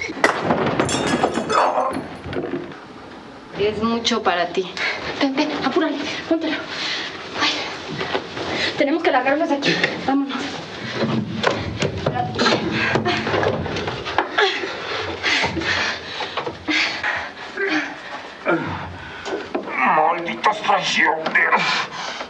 Es mucho para ti. Ven, apúrale, póntelo. Ay, tenemos que largarlos de aquí. Vámonos. Malditas traicioneras.